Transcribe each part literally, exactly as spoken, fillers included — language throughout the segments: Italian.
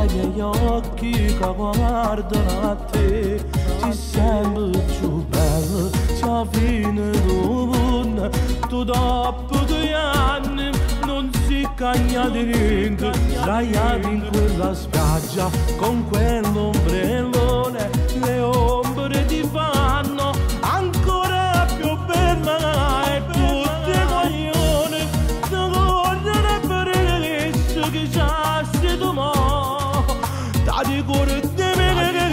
ai miei occhi che guardano a te, sei sempre più bello, alla fine tu mondo, tu dopo due anni non si cagna di niente, sdraiati in quella spiaggia con quell'ombrellone, le ombre ti fanno ancora più bella e tutti i coglioni ti corrono per adesso che già sei tu mo, dati cuore di me.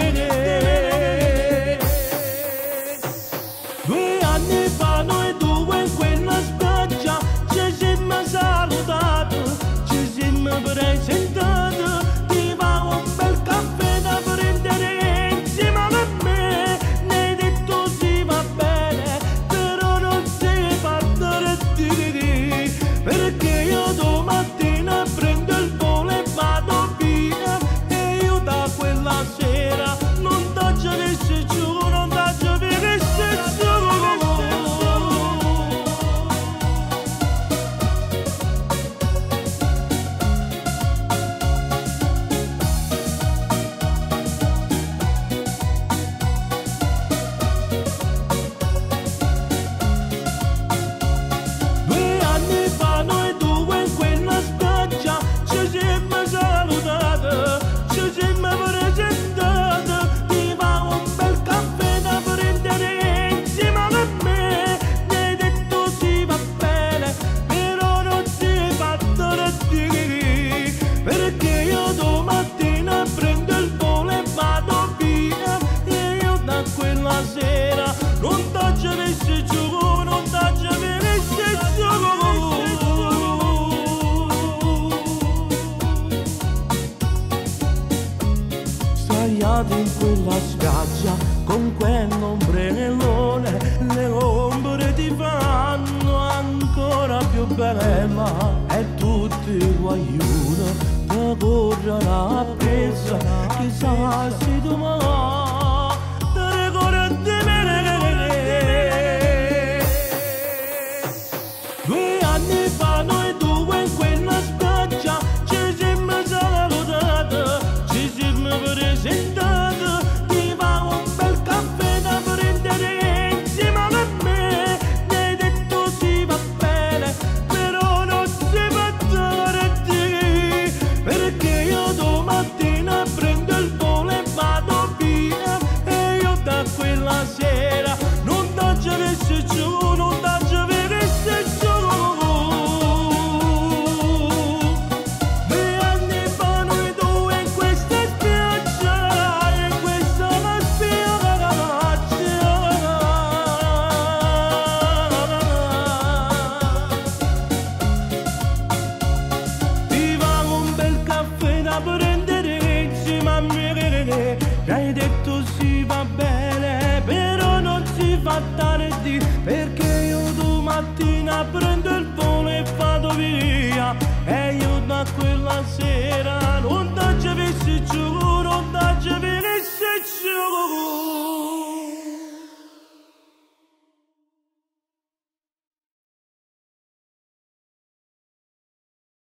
Due anni fa noi due in quella spiaggia ci siamo salutati, ci siamo presentati, ti va un bel caffè da prendere insieme a me, ne hai detto si va bene, però non si partire di perché io domattina prendo il volo e vado via, e io da quella sera non t'ho visto giù, non t'ho visto giù. Sera non t'ho visto giù, non t'ho visto giù. Sdraiati in quella spiaggia con quell'ombrellone, le ombre ti fanno ancora più bella e tutti i guaglioni ti corrono appresso, chissà se tu mai due anni fa noi due in quella spiaggia ci siamo salutati, ci siamo presentati, ti va un bel caffè da prendere insieme a me, ne hai detto si va bene, però non si fa tardi, perché io domattina prendo il volo e vado via, e io da quella sera non t'ho visto giù, non t'ho visto giù. Hai detto si va bene, però non si fa tardi, perché io domattina prendo il volo e vado via, e io da quella sera